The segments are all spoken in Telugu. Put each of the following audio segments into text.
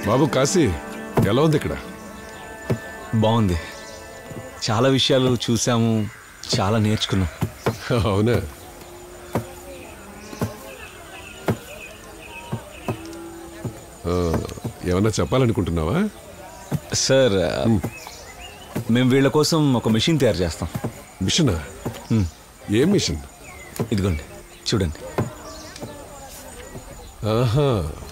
బాబు కాశీ ఎలా ఉంది ఇక్కడ? బాగుంది. చాలా విషయాలు చూసాము, చాలా నేర్చుకున్నాం. అవునా? ఏమన్నా చెప్పాలనుకుంటున్నావా? సార్, మేము వీళ్ళ కోసం ఒక మిషన్ తయారు చేస్తాం. మిషనా? ఏం మిషన్? ఇదిగోండి చూడండి. ఆహా,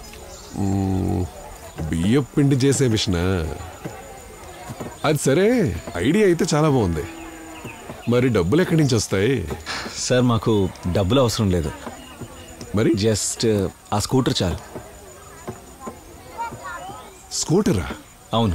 బియ్యం పిండి చేసే మిషనా? అది సరే, ఐడియా అయితే చాలా బాగుంది. మరి డబ్బులు ఎక్కడి నుంచి వస్తాయి? సార్, మాకు డబ్బులు అవసరం లేదు. మరి జస్ట్ ఆ స్కూటర్ చాలు. స్కూటరా? అవును.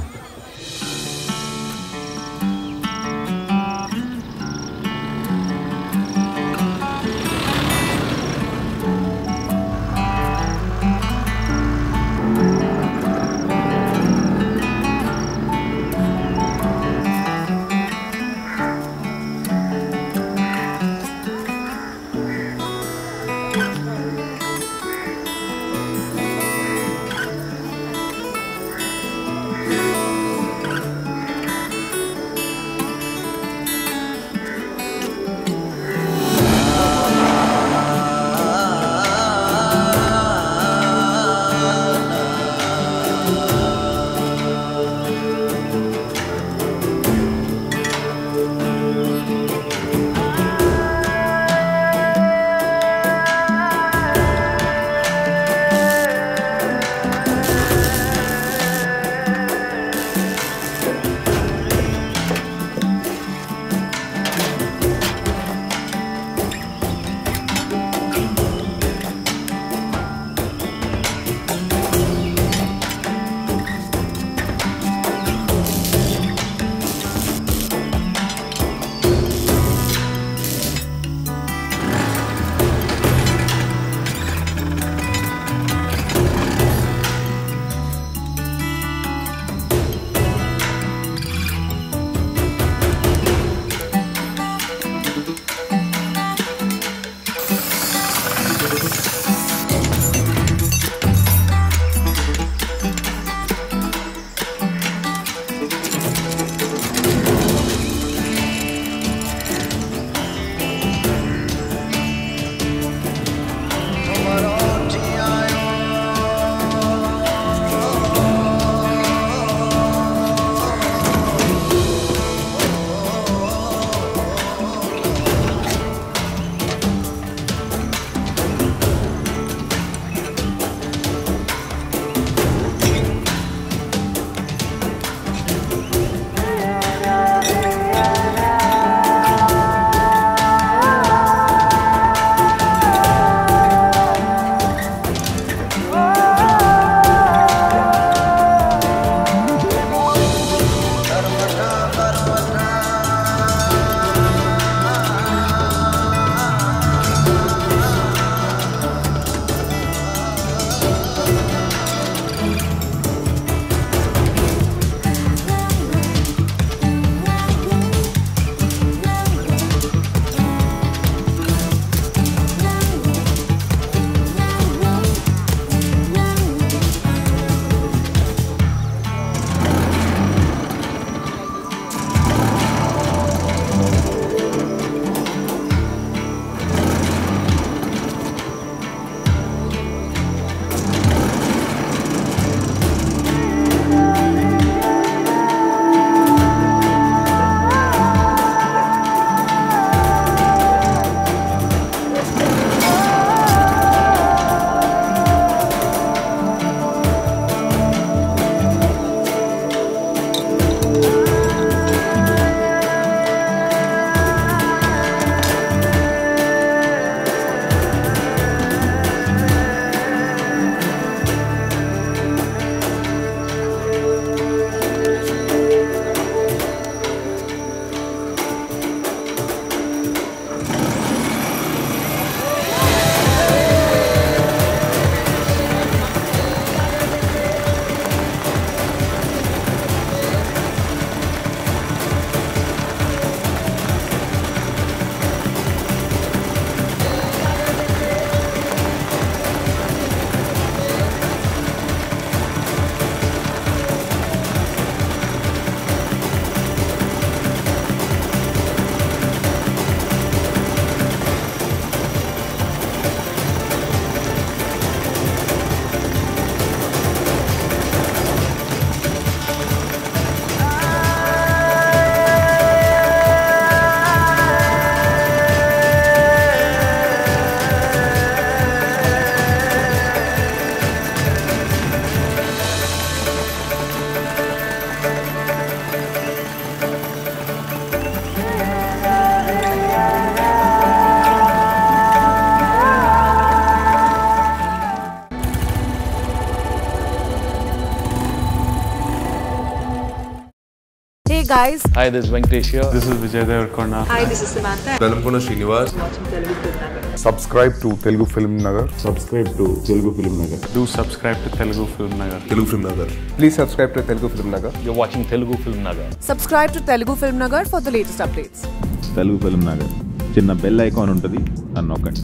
guys. Hi, this is Venkatesh here. This is Vijay Devarkonda. Hi, this is Samantha. Velamkona Srinivas. Subscribe to Telugu Film Nagar. Subscribe to Telugu Film Nagar. Do subscribe to Telugu Film Nagar. Telugu Film Nagar. Please subscribe to Telugu Film Nagar. You're watching Telugu Film Nagar. Subscribe to Telugu Film Nagar for the latest updates. Telugu Film Nagar. చిన్న బెల్ ఐకాన్ ఉంటుంది, అన్నొక్కండి.